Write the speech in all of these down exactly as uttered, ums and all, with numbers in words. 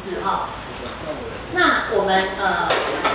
字哈。那我们呃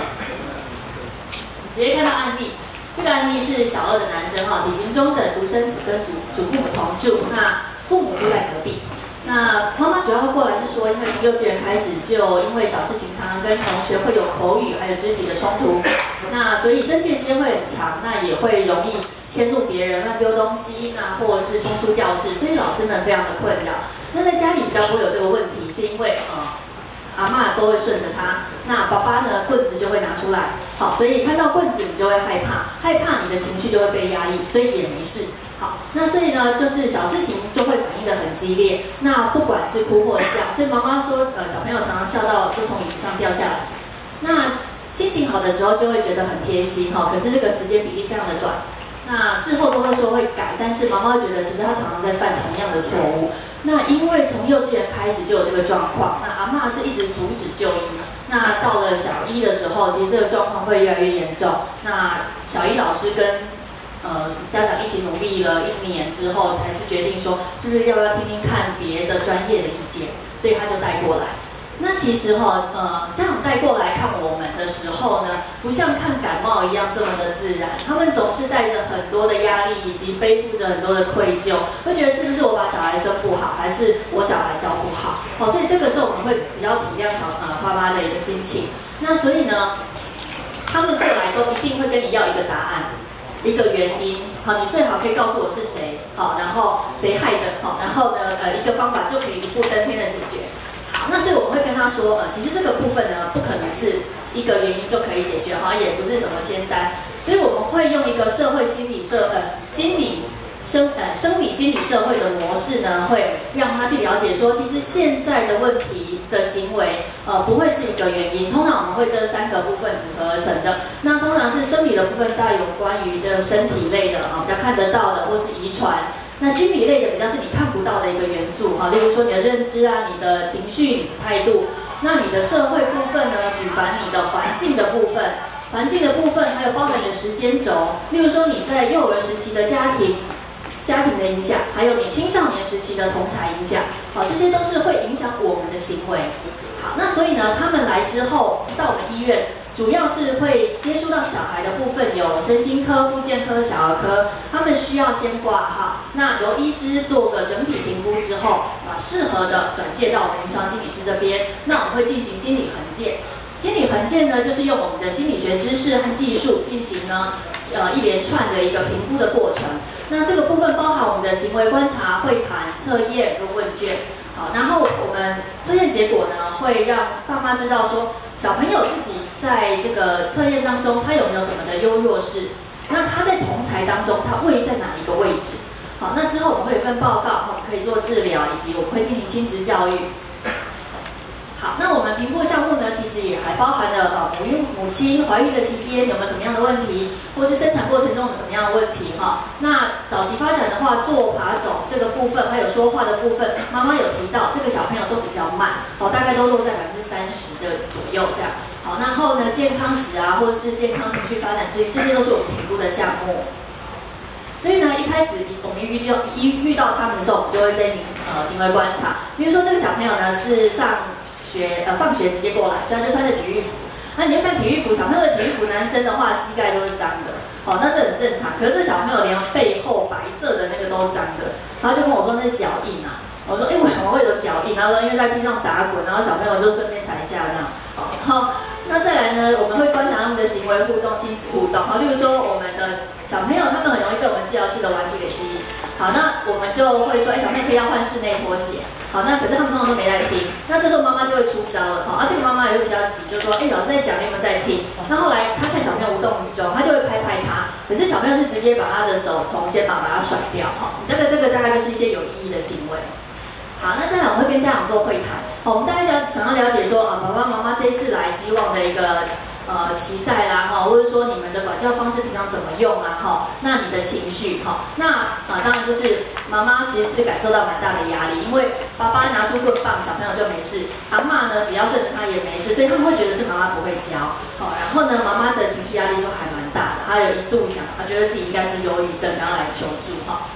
直接看到案例，这个案例是小二的男生哈，体型中等，独生子，跟祖祖父母同住，那父母住在隔壁。那妈妈主要过来是说，因为从幼稚园开始就因为小事情常常跟同学会有口语还有肢体的冲突，那所以生气的时间会很长，那也会容易迁怒别人，乱丢东西，那或者是冲出教室，所以老师们非常的困扰。那在家里比较不会有这个问题，是因为呃阿嬷都会顺着他，那爸爸呢棍子就会拿出来，好，所以看到棍子你就会害怕，害怕你的情绪就会被压抑，所以也没事。好，那所以呢，就是小事情就会反应得很激烈。那不管是哭或笑，所以妈妈说，呃，小朋友常常笑到就从椅子上掉下来。那心情好的时候就会觉得很贴心哈，可是这个时间比例非常的短。那事后都会说会改，但是妈妈会觉得其实她常常在犯同样的错误。那因为从幼稚园开始就有这个状况，那阿嬷是一直阻止就医。那到了小一的时候，其实这个状况会越来越严重。那小一老师跟呃，家长一起努力了一年之后，才是决定说，是不是要不要听听看别的专业的意见，所以他就带过来。那其实哈，呃，家长带过来看我们的时候呢，不像看感冒一样这么的自然，他们总是带着很多的压力，以及背负着很多的愧疚，会觉得是不是我把小孩生不好，还是我小孩教不好？哦，所以这个时候我们会比较体谅小呃爸妈的一个心情。那所以呢，他们过来都一定会跟你要一个答案。一个原因，好，你最好可以告诉我是谁，好，然后谁害的，好，然后呢，呃，一个方法就可以一步登天的解决。好，那所以我们会跟他说，呃，其实这个部分呢，不可能是一个原因就可以解决，好，也不是什么仙丹，所以我们会用一个社会心理社呃心理生呃生理心理社会的模式呢，会让他去了解说，其实现在的问题的行为，呃，不会是一个原因。通常我们会这三个部分组合而成的。那通常是生理的部分，大概有关于这个身体类的啊，比较看得到的，或是遗传。那心理类的比较是你看不到的一个元素哈，例如说你的认知啊、你的情绪、你的态度。那你的社会部分呢，举凡你的环境的部分，环境的部分还有包含你的时间轴，例如说你在幼儿时期的家庭。家庭的影响，还有你青少年时期的同侪影响，好，这些都是会影响我们的行为。好，那所以呢，他们来之后到我们医院，主要是会接触到小孩的部分有身心科、复健科、小儿科，他们需要先挂号，那由医师做个整体评估之后，把适合的转介到我们临床心理师这边，那我们会进行心理衡鉴。心理衡鉴呢，就是用我们的心理学知识和技术进行呢，呃，一连串的一个评估的过程。那这个部分包含我们的行为观察、会谈、测验跟问卷。好，然后我们测验结果呢，会让爸妈知道说，小朋友自己在这个测验当中，他有没有什么的优弱势？那他在同侪当中，他位在哪一个位置？好，那之后我们会有一份报告，我们可以做治疗，以及我们会进行亲职教育。好，那我们评估的项目呢，其实也还包含了呃母孕母亲怀孕的期间有没有什么样的问题，或是生产过程中有什么样的问题哈。那早期发展的话，坐爬走这个部分，还有说话的部分，妈妈有提到这个小朋友都比较慢，好，大概都落在百分之三十的左右这样。好，然后呢，健康史啊，或者是健康情绪发展之类，这些都是我们评估的项目。所以呢，一开始我们遇到一遇到他们的时候，我们就会进行呃行为观察。比如说这个小朋友呢是上学呃放学直接过来，这样就穿着体育服。那你就看体育服，小朋友的体育服，男生的话膝盖都是脏的，哦，那这很正常。可是这小朋友连背后白色的那个都是脏的，然后就跟我说那是脚印啊。我说哎、欸，为什么会有脚印？然后说因为在地上打滚，然后小朋友就顺便踩下这样。好，然后那再来呢，我们会观察他们的行为互动、亲子互动。好，例如说我们的小朋友他们很容易被我们治疗室的玩具给吸引。好，那我们就会说，哎、欸，小朋友可以要换室内拖鞋。好，那可是他们通常都没在听，那这时候妈妈就会出招了，好，啊，这个妈妈也会比较急，就说，哎、欸，老师在讲，你有没有在听？那后来他看小朋友无动于衷，他就会拍拍他，可是小朋友是直接把他的手从肩膀把他甩掉，好，这个这个大概就是一些有意义的行为。好，那再来我们会跟家长做会谈，好，我们大概想想要了解说，啊，爸爸妈妈这一次来希望的一个呃期待啦，哈，或者说你们的管教方式平常怎么用啊，哈，那你的情绪，哈，那啊当然就是妈妈其实是感受到蛮大的压力，因为爸爸拿出棍棒，小朋友就没事，阿嬷呢只要顺着他也没事，所以他们会觉得是妈妈不会教，好，然后呢妈妈的情绪压力就还蛮大的，她有一度想，她觉得自己应该是忧郁症，然后来求助，哈。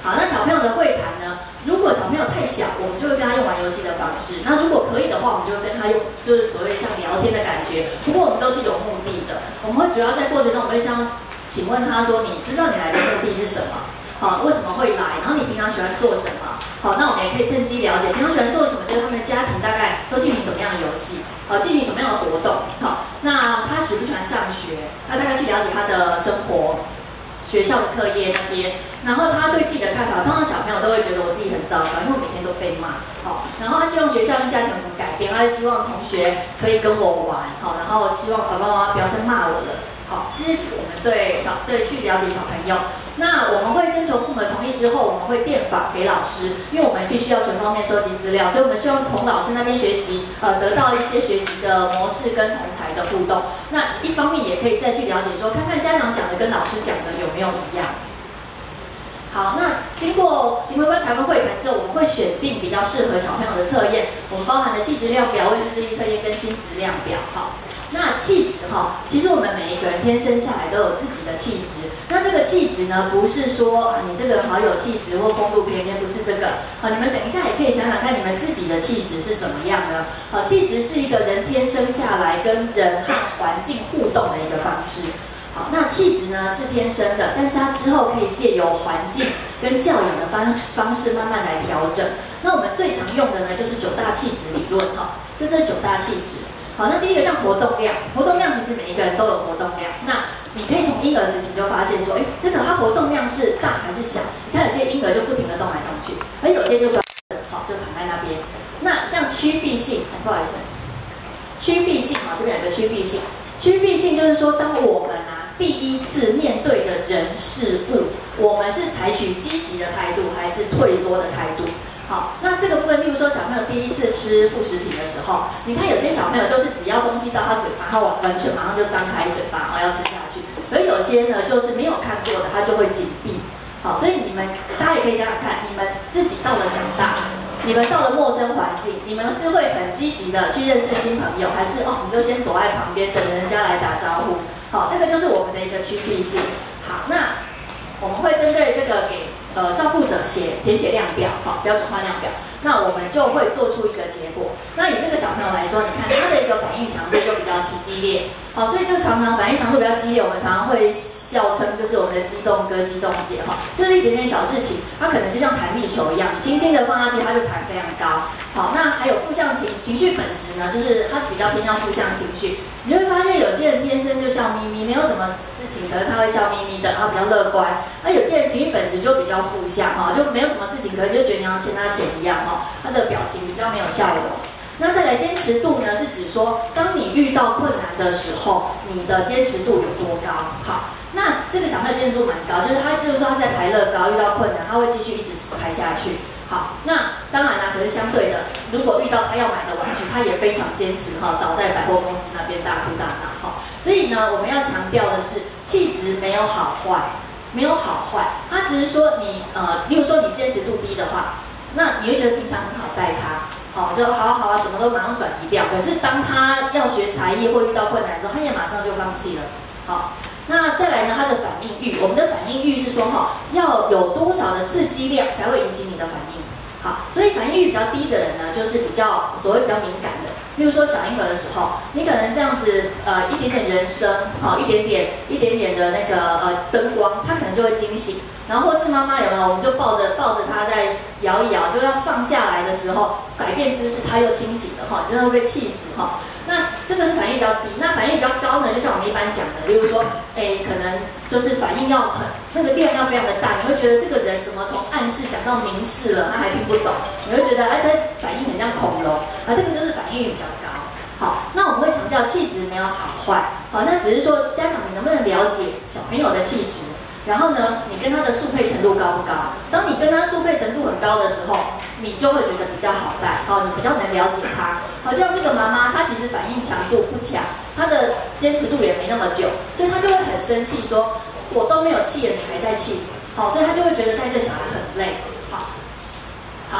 好，那小朋友的会谈呢？如果小朋友太小，我们就会跟他用玩游戏的方式；那如果可以的话，我们就会跟他用就是所谓像聊天的感觉。不过我们都是有目的的，我们会主要在过程中，我们会想请问他说：“你知道你来的目的是什么？好，为什么会来？然后你平常喜欢做什么？好，那我们也可以趁机了解平常喜欢做什么，就是他们的家庭大概都进行什么样的游戏，好，进行什么样的活动。好，那他喜不喜欢上学？那大概去了解他的生活。”学校的课业那边，然后他对自己的看法，通常小朋友都会觉得我自己很糟糕，因为我每天都被骂，好，然后他希望学校跟家庭有什么改变，他希望同学可以跟我玩，好，然后希望爸爸妈妈不要再骂我了，好，这些是我们对小对去了解小朋友。那我们会征求父母的同意之后，我们会电访给老师，因为我们必须要全方面收集资料，所以我们希望从老师那边学习，呃，得到一些学习的模式跟同侪的互动。那一方面也可以再去了解说，看看家长讲的跟老师讲的有没有一样。好，那经过行为观察跟会谈之后，我们会选定比较适合小朋友的测验，我们包含了气质量表、卫士智力测验跟心质量表。好。那气质哈，其实我们每一个人天生下来都有自己的气质。那这个气质呢，不是说啊你这个人好有气质或风度翩翩，不是这个。好，你们等一下也可以想想看，你们自己的气质是怎么样呢？好，气质是一个人天生下来跟人和环境互动的一个方式。好，那气质呢是天生的，但是它之后可以借由环境跟教养的方方式慢慢来调整。那我们最常用的呢，就是九大气质理论哈，就这九大气质。好，那第一个像活动量，活动量其实每一个人都有活动量。那你可以从婴儿时期就发现说，哎，这个它活动量是大还是小？你看有些婴儿就不停的动来动去，而有些就好就躺在那边。那像趋避性，哎，不好意思，趋避性啊，这边有个趋避性。趋避性就是说，当我们啊第一次面对的人事物，我们是采取积极的态度还是退缩的态度？好，那这个部分，例如说小朋友第一次吃副食品的时候，你看有些小朋友就是只要东西到他嘴巴，他完全马上就张开嘴巴，然后要吃下去。而有些呢，就是没有看过的，他就会紧闭。好，所以你们大家也可以想想看，你们自己到了长大，你们到了陌生环境，你们是会很积极的去认识新朋友，还是哦你就先躲在旁边等人家来打招呼？好，这个就是我们的一个趋避性。好，那我们会针对这个给。呃，照顾者写填写量表，好，标准化量表，那我们就会做出一个结果。那以这个小朋友来说，你看他的一个反应强度就比较激烈，好，所以就常常反应强度比较激烈，我们常常会笑称就是我们的激动哥、激动姐哈，就是一点点小事情，它可能就像弹力球一样，轻轻的放下去，它就弹非常高。好，那还有负向情情绪本质呢，就是它比较偏向负向情绪。你就会发现有些人天生就笑眯眯，没有什么事情，可是他会笑眯眯的，然后比较乐观。那有些人情绪本质就比较负向哈，就没有什么事情，可能就觉得你要欠他钱一样哈，他的表情比较没有笑容。那再来坚持度呢，是指说当你遇到困难的时候，你的坚持度有多高？好，那这个小朋友坚持度蛮高，就是他就是说他在排乐高遇到困难，他会继续一直排下去。好，那当然啦，可是相对的，如果遇到他要买的玩具，他也非常坚持哈，早在百货公司那边大哭大闹哈。所以呢，我们要强调的是，气质没有好坏，没有好坏，它只是说你呃，例如说你坚持度低的话，那你会觉得平常很好带他，好，就好好啊，什么都马上转移掉。可是当他要学才艺或遇到困难之后，他也马上就放弃了。好。那再来呢？它的反应欲，我们的反应欲是说哈，要有多少的刺激量才会引起你的反应。好，所以反应欲比较低的人呢，就是比较所谓比较敏感的。例如说小婴儿的时候，你可能这样子呃一点点人声，好、一点点一点点的那个呃灯光，他可能就会惊醒。然后或是妈妈有没有，我们就抱着抱着他在摇一摇，就要放下来的时候，改变姿势，他又清醒了哈，你真的会被气死哈。那这个是反应比较低，那反应比较高呢，就像我们一般讲的，例如说，哎，可能就是反应要很那个量要非常的大，你会觉得这个人怎么从暗示讲到明示了，他还听不懂，你会觉得哎，他反应很像恐龙，啊，这个就是反应欲比较高。好，那我们会强调气质没有好坏，好，那只是说家长你能不能了解小朋友的气质？然后呢，你跟他的速配程度高不高？当你跟他速配程度很高的时候，你就会觉得比较好带，好，你比较能了解他。好，就像这个妈妈，她其实反应强度不强，她的坚持度也没那么久，所以她就会很生气，说我都没有气了，你还在气，好，所以她就会觉得带这小孩很累。好，好，那再来呢，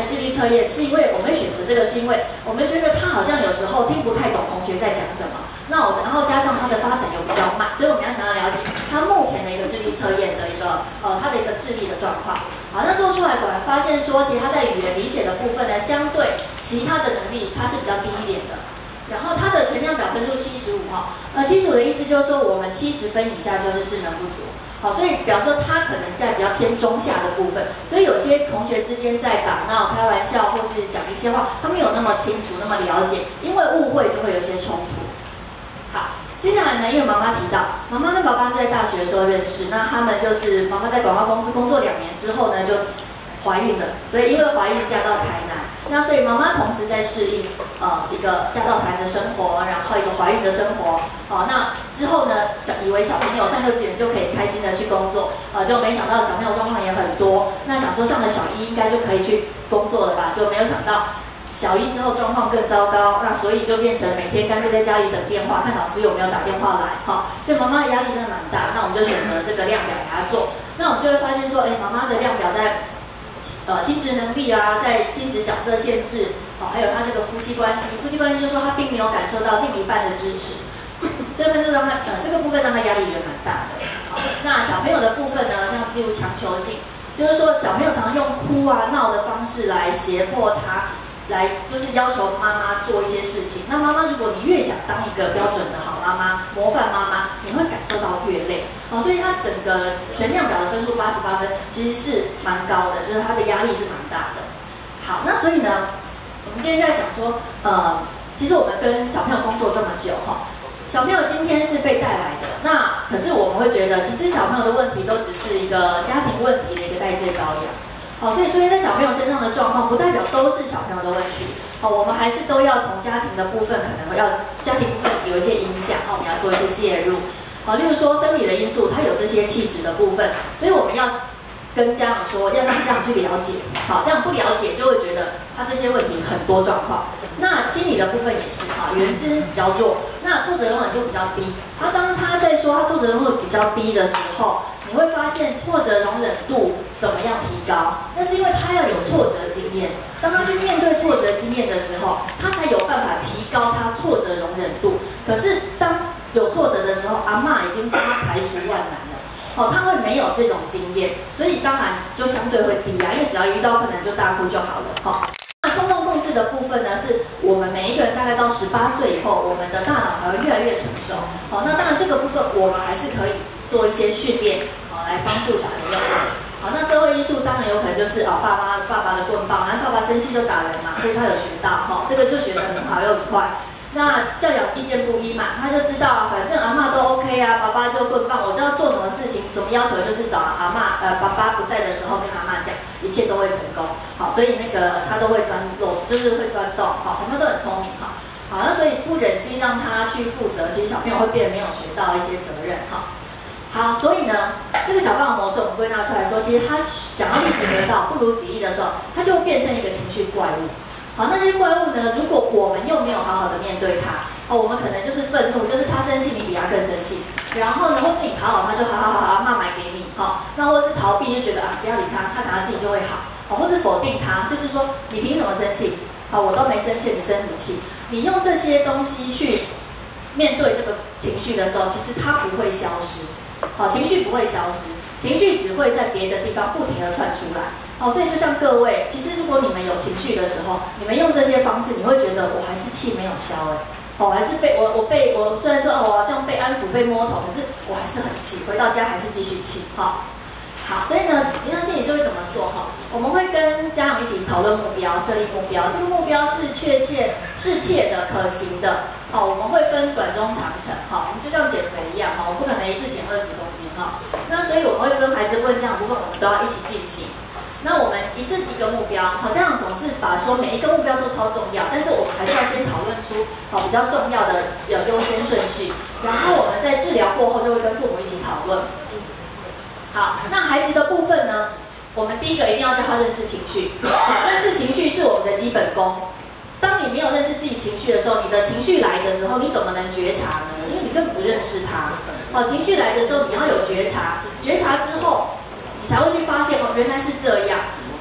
的智力测验，是因为我们会选择这个，是因为我们觉得他好像有时候听不太懂同学在讲什么。那我然后加上他的发展又比较慢，所以我们要想要了解他目前的一个智力测验的一个呃他的一个智力的状况。好，那做出来果然发现说，其实他在语言理解的部分呢，相对其他的能力他是比较低一点的。然后他的全量表分数七十五哈，呃七十五的意思就是说我们七十分以下就是智能不足。好，所以表示说他可能在比较偏中下的部分，所以有些同学之间在打闹、开玩笑或是讲一些话，他没有那么清楚、那么了解，因为误会就会有些冲突。好，接下来呢，因为妈妈提到，妈妈跟爸爸是在大学的时候认识，那他们就是妈妈在广告公司工作两年之后呢，就怀孕了，所以因为怀孕嫁到台南。那所以妈妈同时在适应呃一个嫁到台南的生活，然后一个怀孕的生活。好、哦，那之后呢，小以为小朋友上幼稚园就可以开心的去工作，呃，就没想到小朋友状况也很多。那想说上了小一应该就可以去工作了吧，就没有想到小一之后状况更糟糕。那所以就变成每天干脆在家里等电话，看老师有没有打电话来。好、哦，所以妈妈的压力真的蛮大。那我们就选择这个量表给她做。那我们就会发现说，哎，妈妈的量表在。呃，亲职能力啊，在亲职角色限制，哦，还有他这个夫妻关系，夫妻关系就是说他并没有感受到另一半的支持，这个就让他呃这个部分让他压力觉得蛮大的。好，那小朋友的部分呢，像例如强求性，就是说小朋友常常用哭啊闹的方式来胁迫他，来就是要求妈妈做一些事情。那妈妈如果你越想当一个标准的好妈妈、模范妈妈，你会感受到越累。哦，所以他整个全量表的分数八十八分，其实是蛮高的，就是他的压力是蛮大的。好，那所以呢，我们今天在讲说，呃，其实我们跟小朋友工作这么久哈，小朋友今天是被带来的，那可是我们会觉得，其实小朋友的问题都只是一个家庭问题的一个代罪羔羊。好，所以出现在小朋友身上的状况，不代表都是小朋友的问题。好，我们还是都要从家庭的部分，可能要家庭部分有一些影响，哦，我们要做一些介入。好，例如说生理的因素，它有这些气质的部分，所以我们要跟家长说，要让家长去了解。好，这样不了解就会觉得他这些问题很多状况。那心理的部分也是哈，原知比较弱，那挫折容忍度比较低。他当他在说他挫折容忍度比较低的时候，你会发现挫折容忍度怎么样提高？那是因为他要有挫折经验，当他去面对挫折经验的时候，他才有办法提高他挫折容忍度。可是当有挫折的时候，阿嬷已经帮他排除万难了，哦，他会没有这种经验，所以当然就相对会低啊，因为只要遇到困难就大哭就好了，哈、哦。那冲动控制的部分呢，是我们每一个人大概到十八岁以后，我们的大脑才会越来越成熟，好、哦，那当然这个部分我们还是可以做一些训练，好、哦，来帮助小朋友。好，那社会因素当然有可能就是哦，爸妈爸爸的棍棒，然后爸爸生气就打人嘛，所以他有学到，哈、哦，这个就学得很好又很快。那教养意见不一嘛，他就知道啊，反正阿嬷都 OK 啊，爸爸就棍棒，我知道做什么事情，什么要求就是找阿嬷，呃，爸爸不在的时候跟阿嬷讲，一切都会成功。好，所以那个他都会钻漏，就是会钻洞，好，小朋友都很聪明哈。好，那所以不忍心让他去负责，其实小朋友会变得没有学到一些责任哈。好，所以呢，这个小霸王模式我们归纳出来说，其实他想要立即得到不如己意的时候，他就会变成一个情绪怪物。好，那些怪物呢？如果我们又没有好好的面对它，哦，我们可能就是愤怒，就是他生气，你比他更生气。然后呢，或是你讨好他，就好好好好，妈买给你，好、哦。那或是逃避，就觉得啊，不要理他，他等他自己就会好。哦，或是否定他，就是说你凭什么生气？好、哦，我都没生气，你生什么气？你用这些东西去面对这个情绪的时候，其实它不会消失。好、哦，情绪不会消失，情绪只会在别的地方不停地窜出来。好、哦，所以就像各位，其实如果你们有情绪的时候，你们用这些方式，你会觉得我还是气没有消哎，哦，还是被我我被我虽然说哦，我好像被安抚被摸头，可是我还是很气，回到家还是继续气，哈、哦。好，所以呢，临床心理师会怎么做哈？我们会跟家长一起讨论目标，设立目标。这个目标是确切、适切的、可行的。好，我们会分短、中、长程。好，我们就像减肥一样哈，我不可能一次减二十公斤哈。那所以我们会分孩子问这样的部分，我们都要一起进行。那我们一次一个目标，好，家长总是把说每一个目标都超重要，但是我们还是要先讨论出好比较重要的呃优先顺序，然后我们在治疗过后就会跟父母一起讨论。好，那孩子的部分呢？我们第一个一定要教他认识情绪。好，认识情绪是我们的基本功。当你没有认识自己情绪的时候，你的情绪来的时候，你怎么能觉察呢？因为你根本不认识它。好，情绪来的时候，你要有觉察，觉察之后，你才会去发现哦，原来是这样。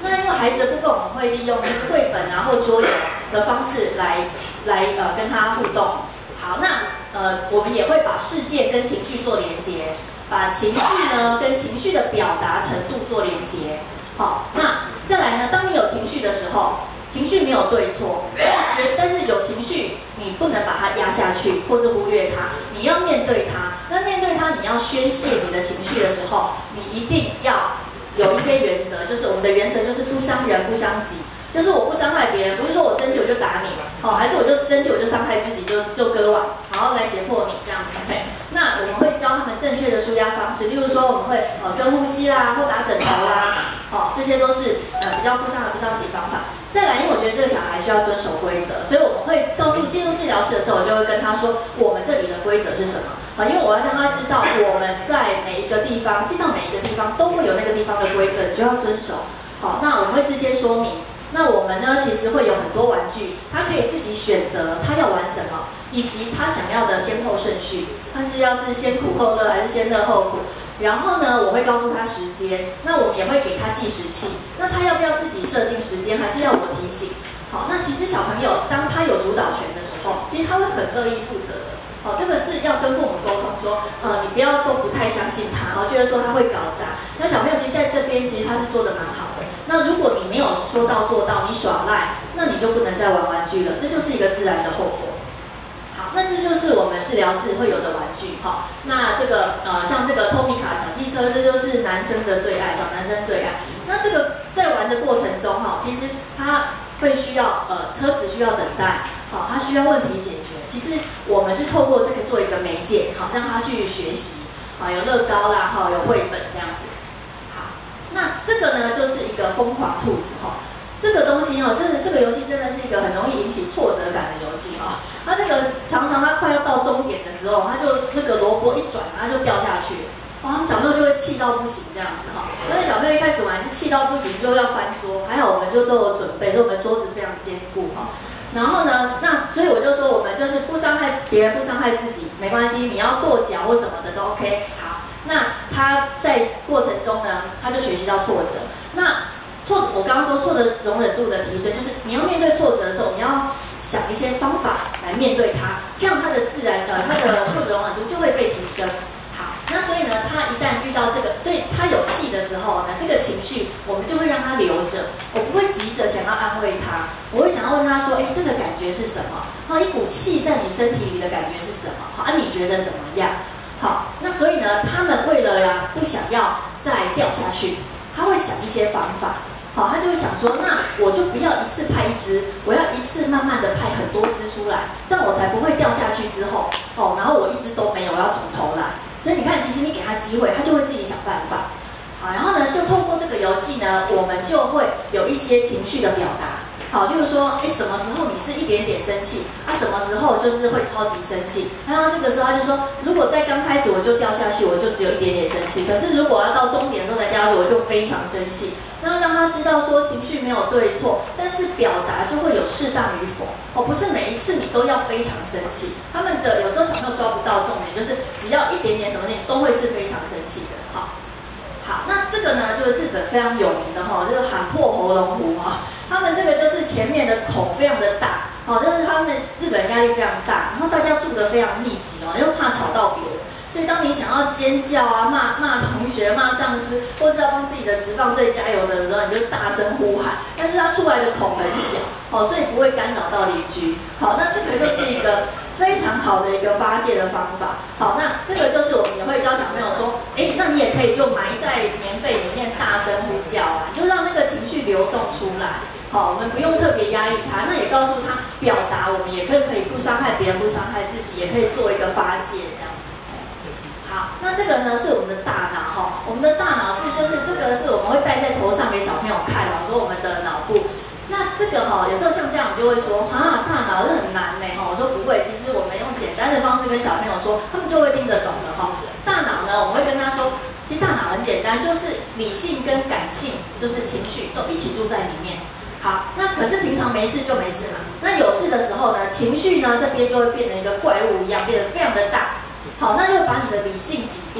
那因为孩子的部分，我们会利用就是绘本啊或桌游的方式来来呃跟他互动。好，那呃我们也会把事件跟情绪做连结，把情绪呢跟情绪的表达程度做连结。好，那再来呢，当你有情绪的时候，情绪没有对错，但是有情绪你不能把它压下去或是忽略它，你要面对它。那面对它，你要宣泄你的情绪的时候，你一定要有一些原则，就是我们的原则就是不伤人不伤己，就是我不伤害别人，不是说我生气我就打你，哦，还是我就生气我就伤害自己就就割腕，然后来胁迫你这样子。OK， 那我们会教他们正确的舒压方式，例如说我们会哦深呼吸啦，或打枕头啦，哦这些都是呃比较不伤人不伤己方法。再来，因为我觉得这个小孩需要遵守规则，所以我们会告诉进入治疗室的时候，我就会跟他说我们这里的规则是什么啊？因为我要让他知道我们在每一个地方进到每一个地方都会有那个地方的规则，你就要遵守。好，那我们会事先说明。那我们呢，其实会有很多玩具，他可以自己选择他要玩什么，以及他想要的先后顺序，他是要是先苦后乐还是先乐后苦。然后呢，我会告诉他时间，那我们也会给他计时器。那他要不要自己设定时间，还是要我提醒？好，那其实小朋友当他有主导权的时候，其实他会很乐意负责的。好，这个是要跟父母沟通说，呃，你不要都不太相信他，然后觉得说他会搞砸。那小朋友其实在这边其实他是做的蛮好的。那如果你没有说到做到，你耍赖，那你就不能再玩玩具了，这就是一个自然的后果。好，那这就是我们治疗室会有的玩具哈。那这个呃，像这个透米卡小汽车，这就是男生的最爱，小男生最爱。那这个在玩的过程中哈，其实他会需要呃车子需要等待，好，他需要问题解决。其实我们是透过这个做一个媒介，好，让他去学习，好，有乐高啦，哈，有绘本这样子。好，那这个呢就是一个疯狂兔子哈。这个东西哈，这个这个游戏真的是一个很容易引起挫折感的游戏哈。它这个常常它快要到终点的时候，它就那个萝卜一转，它就掉下去，哇，小朋友就会气到不行这样子哈。但是小朋友一开始玩是气到不行，就要翻桌，还好我们就都有准备，所以我们桌子非常坚固哈。然后呢，那所以我就说我们就是不伤害别人，不伤害自己，没关系，你要跺脚或什么的都 OK。好，那他在过程中呢，他就学习到挫折。那挫，我刚刚说挫折容忍度的提升，就是你要面对挫折的时候，你要想一些方法来面对它，这样它的自然呃，它的挫折容忍度就会被提升。好，那所以呢，他一旦遇到这个，所以他有气的时候呢，这个情绪我们就会让他留着，我不会急着想要安慰他，我会想要问他说，哎，这个感觉是什么？好，一股气在你身体里的感觉是什么？好，啊，你觉得怎么样？好，那所以呢，他们为了呀不想要再掉下去，他会想一些方法。好，他就会想说，那我就不要一次拍一只，我要一次慢慢的拍很多只出来，这样我才不会掉下去之后，哦，然后我一只都没有，我要从头来。所以你看，其实你给他机会，他就会自己想办法。好，然后呢，就透过这个游戏呢，我们就会有一些情绪的表达。好，例如说，哎，什么时候你是一点点生气，啊，什么时候就是会超级生气。然后这个时候他就说，如果在刚开始我就掉下去，我就只有一点点生气。可是如果要到终点的时候才掉下去，我就非常生气。那让他知道说情绪没有对错，但是表达就会有适当与否。哦，不是每一次你都要非常生气。他们的有时候小朋友抓不到重点，就是只要一点点什么事情都会是非常生气的。好，好，那这个呢就是日本非常有名的哈，就是喊破喉咙湖哈。他们这个就是前面的孔非常的大，好，就是他们日本压力非常大，然后大家住得非常密集哦，又怕吵到别人，所以当你想要尖叫啊、骂骂同学、骂上司，或是要帮自己的职棒队加油的时候，你就大声呼喊，但是它出来的孔很小，哦，所以不会干扰到邻居。好，那这个就是一个非常好的一个发泄的方法。好，那这个就是我们也会教小朋友说，哎，那你也可以就埋在棉被里面大声呼叫啊，就让那个情绪流动出来。好，我们不用特别压抑他，那也告诉他表达，我们也可以可以不伤害别人，不伤害自己，也可以做一个发泄这样子。好，那这个呢是我们的大脑哈，我们的大脑是就是这个是我们会戴在头上给小朋友看哦，说我们的脑部。那这个哈，有时候像这样，你就会说啊，大脑是很难呢哈。我说不会，其实我们用简单的方式跟小朋友说，他们就会听得懂的哈。大脑呢，我们会跟他说，其实大脑很简单，就是理性跟感性，就是情绪都一起住在里面。好，那可是平常没事就没事嘛。那有事的时候呢，情绪呢这边就会变成一个怪物一样，变得非常的大。好，那就把你的理性挤掉。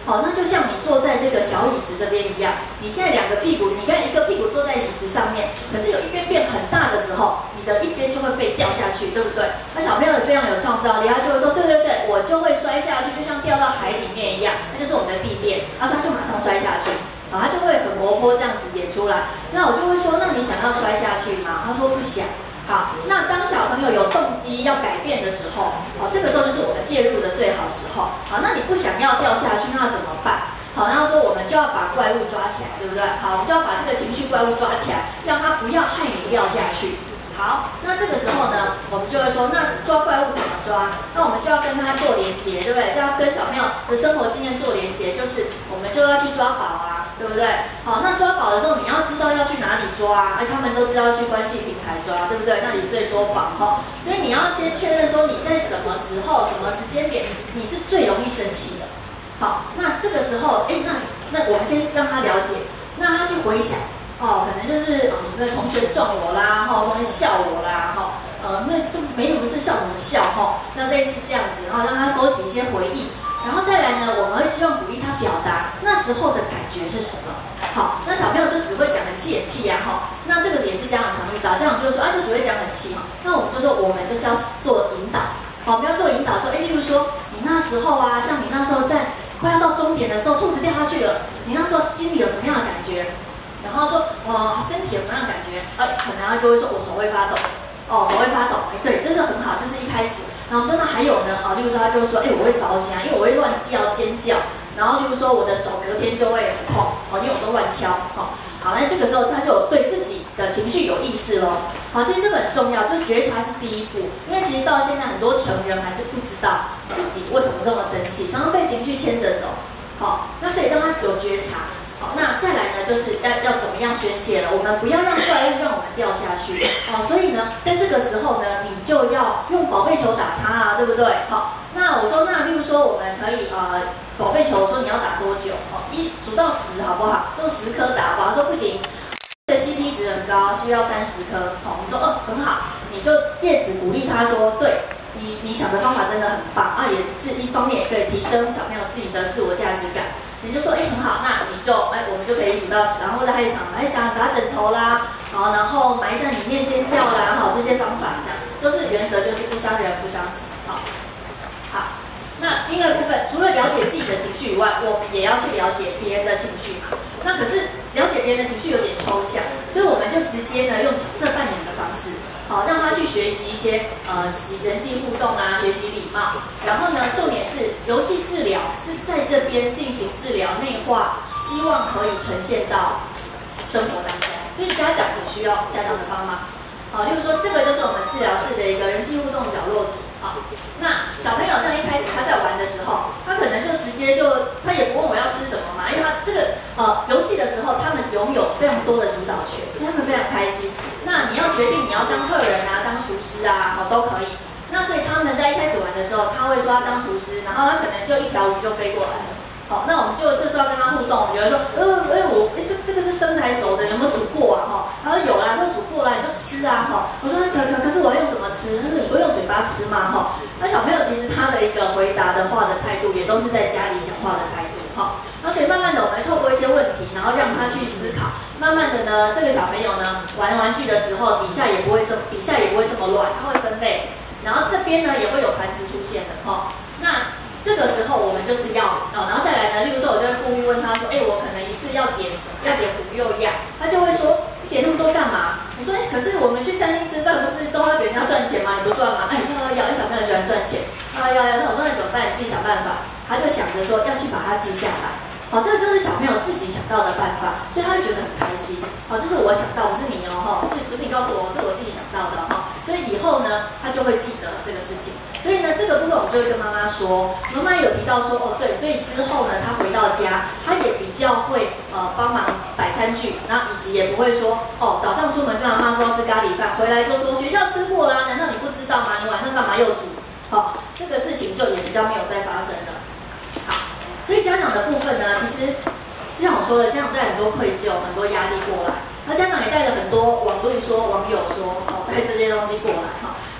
好，那就像你坐在这个小椅子这边一样，你现在两个屁股，你看一个屁股坐在椅子上面，可是有一边变很大的时候，你的一边就会被掉下去，对不对？那小朋友非常有创造力，他就会说，对对对，我就会摔下去，就像掉到海里面一样，那就是我们的地垫，他说他就马上摔下去。好，他就会很活泼这样子演出来。那我就会说，那你想要摔下去吗？他说不想。好，那当小朋友有动机要改变的时候，好，这个时候就是我们介入的最好时候。好，那你不想要掉下去，那怎么办？好，然后说我们就要把怪物抓起来，对不对？好，我们就要把这个情绪怪物抓起来，让他不要害你掉下去。好，那这个时候呢，我们就会说，那抓怪物怎么抓？那我们就要跟他做连结，对不对？就要跟小朋友的生活经验做连结，就是我们就要去抓宝啊，对不对？好，那抓宝的时候，你要知道要去哪里抓啊，哎，他们都知道去关系平台抓，对不对？那里最多宝哈，所以你要先确认说你在什么时候、什么时间点你是最容易生气的。好，那这个时候，哎，那那我们先让他了解，那他去回想。哦，可能就是哦，这同学撞我啦，哈，同学笑我啦，哈，呃，那都没什么事，笑什么笑，哈，那类似这样子，然后让他勾起一些回忆，然后再来呢，我们会希望鼓励他表达那时候的感觉是什么。好，那小朋友就只会讲很气很气啊，哈，那这个也是家长常遇到，家长就说啊，就只会讲很气嘛，那我们就说我们就是要做引导，好，我们要做引导，说，哎，例如说你那时候啊，像你那时候在快要到终点的时候，兔子掉下去了，你那时候心里有什么样的感觉？然后说，呃，身体有什么样的感觉？哎，可能他就会说，我手会发抖，哦，手会发抖，哎，对，这个很好，这是一开始。然后真的还有呢，啊，例如说他就会说，哎，我会烧心啊，因为我会乱叫尖叫。然后例如说我的手隔天就会很痛，哦，因为我都乱敲，哦，好，那这个时候他就有对自己的情绪有意识咯。好，其实这个很重要，就觉察是第一步，因为其实到现在很多成人还是不知道自己为什么这么生气，常常被情绪牵着走。好，那所以当他有觉察。好，那再来呢，就是要要怎么样宣泄了？我们不要让怪物让我们掉下去。好，所以呢，在这个时候呢，你就要用宝贝球打它啊，对不对？好，那我说，那例如说，我们可以呃，宝贝球，我说你要打多久？哦，一数到十，好不好？用十颗打吧。他说不行，这个 C P 值很高，需要三十颗。好，我们说哦，很好，你就借此鼓励他说，对。你你想的方法真的很棒啊，也是一方面也可以提升小朋友自己的自我价值感。你就说，哎，很好，那你就，哎，我们就可以数到十，然后或者他也想，哎，想打枕头啦，好，然后埋在里面尖叫啦，好，这些方法这样，都是原则，就是不伤人不伤己，好，好。那另外一部分，除了了解自己的情绪以外，我们也要去了解别人的情绪嘛。那可是了解别人的情绪有点抽象，所以我们就直接呢用角色扮演的方式，好让他去学习一些呃人际互动啊，学习礼貌。然后呢，重点是游戏治疗是在这边进行治疗内化，希望可以呈现到生活当中。所以家长也需要家长的帮忙。好，例如说这个就是我们治疗室的一个人际互动角落组。好，那小朋友像一开始他在玩的时候，他可能就直接就他也不问我要吃什么嘛，因为他这个呃游戏的时候，他们拥有非常多的主导权，所以他们非常开心。那你要决定你要当客人啊，当厨师啊，好都可以。那所以他们在一开始玩的时候，他会说他当厨师，然后他可能就一条鱼就飞过来了。好，那我们就这时候要跟他互动，我们觉得说，呃，哎、欸、我，哎、欸、这这个是生还熟的，有没有煮过啊？哈，他说有啦，都煮过啦，你就吃啊，哈。我说可可可是我要用什么吃？他说你不用嘴巴吃嘛，哈。那小朋友其实他的一个回答的话的态度，也都是在家里讲话的态度，哈。那所以慢慢的，我们透过一些问题，然后让他去思考，慢慢的呢，这个小朋友呢玩玩具的时候，底下也不会这底下也不会这么乱，他会分类，然后这边呢也会有盘子出现的，哈。那这个时候我们就是要哦，然后再来呢，例如说，我就会故意问他说，哎，我可能一次要点要点五六样，他就会说，你点那么多干嘛？我说，哎，可是我们去餐厅吃饭不是都要给人家赚钱吗？你不赚吗？哎，要要要，因为小朋友喜欢赚钱，啊要要，那我说那怎么办？你自己想办法。他就想着说要去把它记下来。好，这个就是小朋友自己想到的办法，所以他会觉得很开心。好，这是我想到，不是你哦，哈，是不是你告诉我，是我自己想到的哈。所以以后呢，他就会记得这个事情。所以呢，这个部分我们就会跟妈妈说，妈妈有提到说，哦对，所以之后呢，他回到家，他也比较会呃帮忙摆餐具，然后以及也不会说，哦早上出门跟妈妈说吃咖喱饭，回来就说学校吃过啦，难道你不知道吗？你晚上干嘛又煮？好，这个事情就也比较没有再发生了。好。所以家长的部分呢，其实就像我说的，家长带很多愧疚、很多压力过来，那家长也带了很多网络说、网友说，哦，带这些东西过来哈。那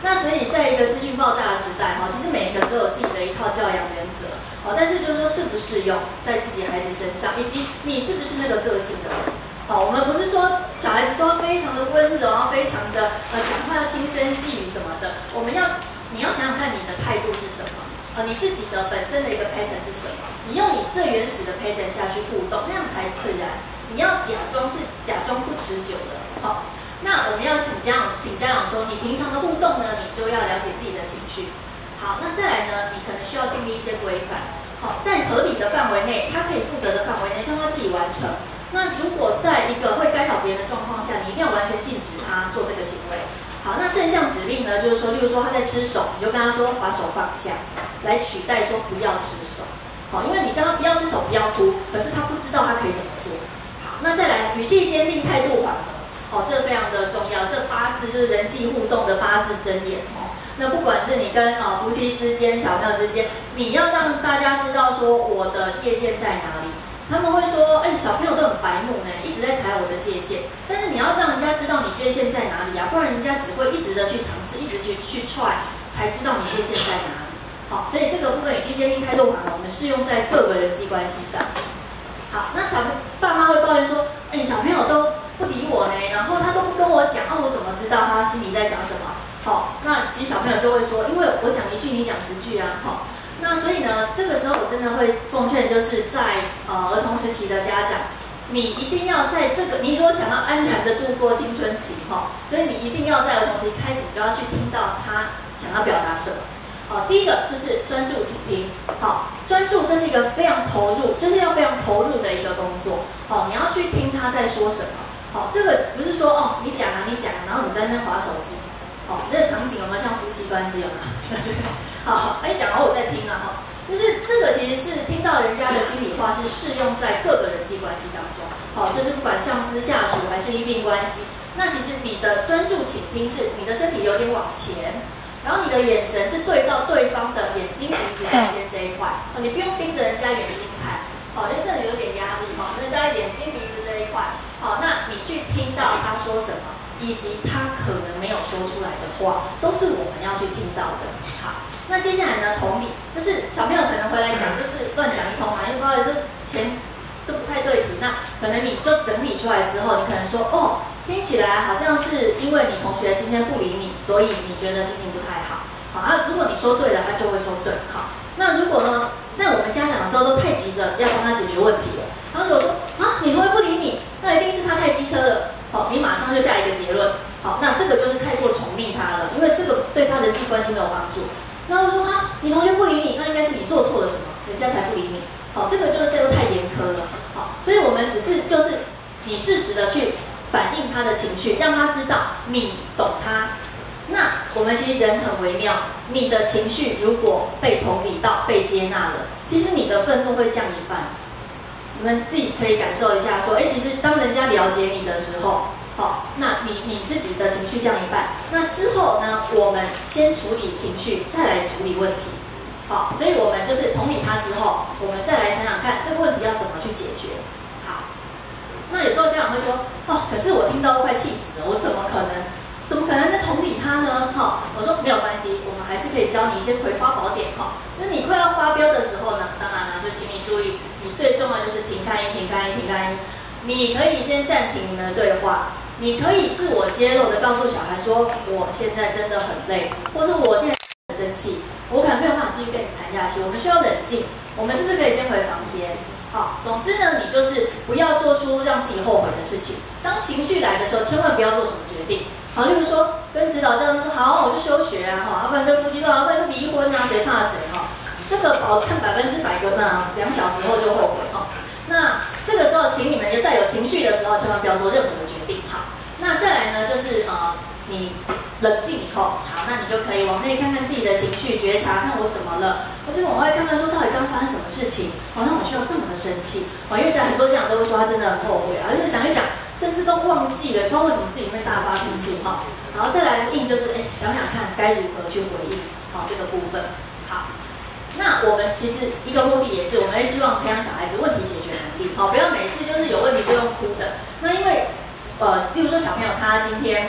那所以在一个资讯爆炸的时代，哈，其实每个人都有自己的一套教养原则，哦，但是就是说适不适用在自己孩子身上，以及你是不是那个个性的人。好，我们不是说小孩子都要非常的温柔，然后非常的呃讲话要轻声细语什么的。我们要你要想想看你的态度是什么，呃你自己的本身的一个 pattern 是什么，你用你最原始的 pattern 下去互动，那样才自然。你要假装是假装不持久的。好，那我们要请家长请家长说，你平常的互动呢，你就要了解自己的情绪。好，那再来呢，你可能需要订立一些规范。好，在合理的范围内，他可以负责的范围内，让他自己完成。那如果在一个会干扰别人的状况下，你一定要完全禁止他做这个行为。好，那正向指令呢，就是说，例如说他在吃手，你就跟他说把手放下，来取代说不要吃手。好，因为你叫他不要吃手，不要哭，可是他不知道他可以怎么做。好，那再来，语气坚定，态度缓和。哦，这非常的重要。这八字就是人际互动的八字真言哦。那不管是你跟啊、呃、夫妻之间、小朋友之间，你要让大家知道说我的界限在哪里。他们会说，哎、欸，小朋友都很白目呢，一直在踩我的界限。但是你要让人家知道你界限在哪里啊，不然人家只会一直的去尝试，一直去去 try， 才知道你界限在哪里。好，所以这个部分语气坚定、态度缓和，我们适用在各个人际关系上。好，那小爸妈会抱怨说，哎、欸，小朋友都不理我呢，然后他都不跟我讲，啊，我怎么知道他心里在想什么？好，那其实小朋友就会说，因为我讲一句，你讲十句啊，好。那所以呢，这个时候我真的会奉劝，就是在呃儿童时期的家长，你一定要在这个，你如果想要安然的度过青春期哈，所以你一定要在儿童时期开始，你就要去听到他想要表达什么。好，第一个就是专注倾听。好，专注这是一个非常投入，就是要非常投入的一个工作。好，你要去听他在说什么。好，这个不是说哦你讲啊你讲啊，然后你在那边滑手机。哦，那个场景有没有像夫妻关系有没有？好，那你讲完我再听啊哈。就是这个其实是听到人家的心里话，是适用在各个人际关系当中。好，就是不管上司、下属还是医病关系，那其实你的专注倾听是你的身体有点往前，然后你的眼神是对到对方的眼睛、鼻子之间这一块。哦，你不用盯着人家眼睛看。哦，因为这里有点压力哈，人家眼睛、鼻子这一块。好，那你去听到他说什么。以及他可能没有说出来的话，都是我们要去听到的。好，那接下来呢，同理，就是小朋友可能回来讲，就是乱讲一通嘛，因为不知道这前都不太对题。那可能你就整理出来之后，你可能说，哦，听起来好像是因为你同学今天不理你，所以你觉得心情不太好。好，啊，如果你说对了，他就会说对。好，那如果呢，那我们家长的时候都太急着要帮他解决问题了。然后如果说啊，你同学不理你，那一定是他太机车了。好，你马上就下一个结论。好，那这个就是太过宠溺他了，因为这个对他人际关系没有帮助。那我说啊，你同学不理你，那应该是你做错了什么，人家才不理你。好，这个就是对太严苛了。好，所以我们只是就是你适时的去反映他的情绪，让他知道你懂他。那我们其实人很微妙，你的情绪如果被同理到、被接纳了，其实你的愤怒会降一半。你们自己可以感受一下，说，哎，其实当人家了解你的时候，好，那你你自己的情绪降一半，那之后呢，我们先处理情绪，再来处理问题。好，所以我们就是同理他之后，我们再来想想看这个问题要怎么去解决。好，那有时候家长会说，哦，可是我听到都快气死了，我怎么可能？怎么可能在同理他呢？哈，我说没有关系，我们还是可以教你一些葵花宝典哈。那你快要发飙的时候呢，当然了，就请你注意，你最重要就是停开音、停开音、停开音。你可以先暂停你们的对话，你可以自我揭露的告诉小孩说，我现在真的很累，或是我现在很生气，我可能没有办法继续跟你谈下去，我们需要冷静。我们是不是可以先回房间？好，总之呢，你就是不要做出让自己后悔的事情。当情绪来的时候，千万不要做什么决定。好，例如说跟指导教练说好，我就休学啊，哈，要不然跟夫妻说，要不然就离婚啊，谁怕谁哈？这个保证百分之百个呢，两小时后就后悔哈。那这个时候，请你们在有情绪的时候，千万不要做任何的决定。好，那再来呢，就是呃，你冷静以后，好，那你就可以往内看看自己的情绪，觉察看我怎么了，或者往外看看说到底刚发生什么事情，好像我需要这么的生气。哦，因为讲很多家长都会说他真的很后悔啊，就是想一想。甚至都忘记了，不知道为什么自己会大发脾气哈。然后再来的应就是，哎，想想看该如何去回应，好这个部分。好，那我们其实一个目的也是，我们会希望培养小孩子问题解决能力，好，不要每次就是有问题就用哭的。那因为，呃，例如说小朋友他今天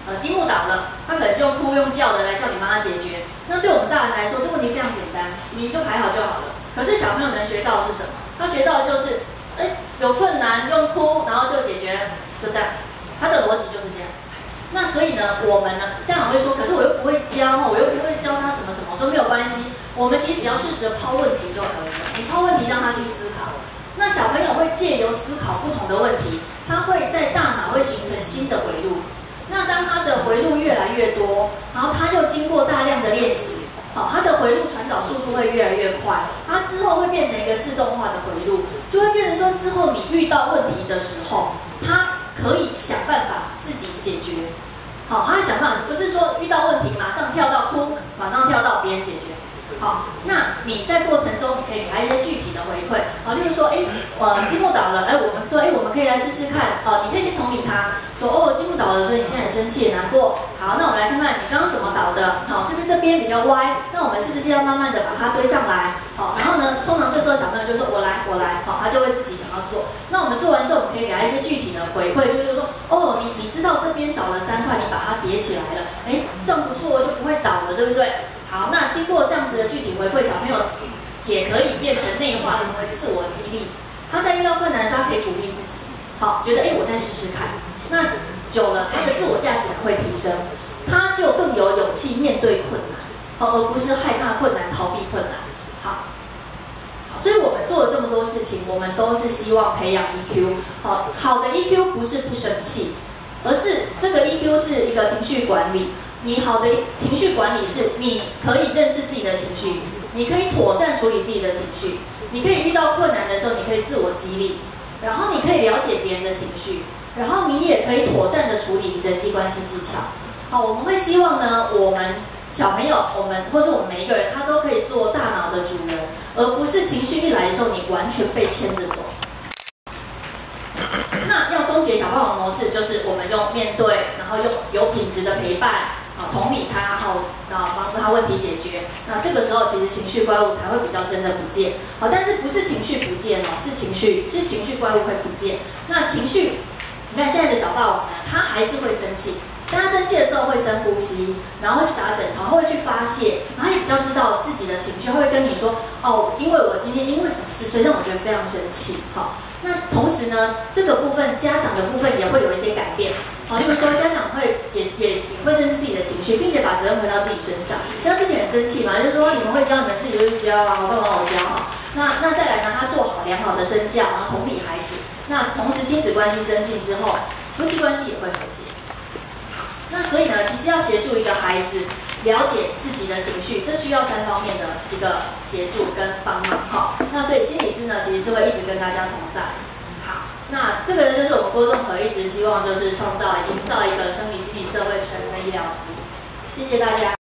呃积木倒了，他可能用哭用叫的来叫你帮他解决。那对我们大人来说，这问题非常简单，你就排好就好了。可是小朋友能学到的是什么？他学到的就是，哎，有困难用哭，然后就解决，就这样。他的逻辑就是这样。那所以呢，我们呢，家长会说，可是我又不会教，我又不会教他什么什么，都没有关系。我们其实只要适时的抛问题就可以了。你抛问题让他去思考，那小朋友会借由思考不同的问题，他会在大脑会形成新的回路。那当他的回路越来越多，然后他又经过大量的练习，好，他的回路传导速度会越来越快，他之后会变成一个自动化的回路，就会变成说之后你遇到问题的时候，他可以想办法自己解决。好，他想办法，不是说遇到问题马上跳到哭，马上跳到别人解决。好，那你在过程中，你可以给他一些具体的回馈啊，例如说，哎，呃，积木倒了，哎，我们说，哎，我们可以来试试看，啊，你可以先同理他，说，哦，积木倒了，所以你现在很生气、很难过。好，那我们来看看你刚刚怎么倒的，好，是不是这边比较歪？那我们是不是要慢慢的把它堆上来？好，然后呢，通常这时候小朋友就说，我来，我来，好，他就会自己想要做。那我们做完之后，我们可以给他一些具体的回馈，就是说，哦，你你知道这边少了三块，你把它叠起来了，哎，这样不错，就不会倒了，对不对？好，那经过这样子的具体回馈，小朋友也可以变成内化，成为自我激励。他在遇到困难的时候，他可以鼓励自己，好，觉得哎，我再试试看。那久了，他的自我价值感会提升，他就更有勇气面对困难，好，而不是害怕困难、逃避困难。好，好，所以我们做了这么多事情，我们都是希望培养 E Q。好，好的 E Q 不是不生气，而是这个 E Q 是一个情绪管理。你好的情绪管理是，你可以认识自己的情绪，你可以妥善处理自己的情绪，你可以遇到困难的时候，你可以自我激励，然后你可以了解别人的情绪，然后你也可以妥善的处理人际关系技巧。好，我们会希望呢，我们小朋友，我们或是我们每一个人，他都可以做大脑的主人，而不是情绪一来的时候，你完全被牵着走。那要终结小霸王模式，就是我们用面对，然后用有品质的陪伴。啊，同理他，然后啊帮助他问题解决。那这个时候其实情绪怪物才会比较真的不见。好，但是不是情绪不见哦，是情绪，是情绪怪物会不见。那情绪，你看现在的小霸王呢，他还是会生气，但他生气的时候会深呼吸，然后会去打枕头，会去发泄，然后也比较知道自己的情绪，会跟你说，哦，因为我今天因为什么事，所以让我觉得非常生气。好，那同时呢，这个部分家长的部分也会有一些改变。好，就是说家长会也也也会认识自己的情绪，并且把责任回到自己身上。因为自己很生气嘛，就是说你们会教，你们自己就去教啊，我干嘛我教哈？那那再来呢，他做好良好的身教，然后同理孩子。那同时亲子关系增进之后，夫妻关系也会和谐。好，那所以呢，其实要协助一个孩子了解自己的情绪，这需要三方面的一个协助跟帮忙哈。那所以心理师呢，其实是会一直跟大家同在。那这个就是我们郭仲和一直希望就是创造、营造一个生理、心理、社会全人的医疗服务。谢谢大家。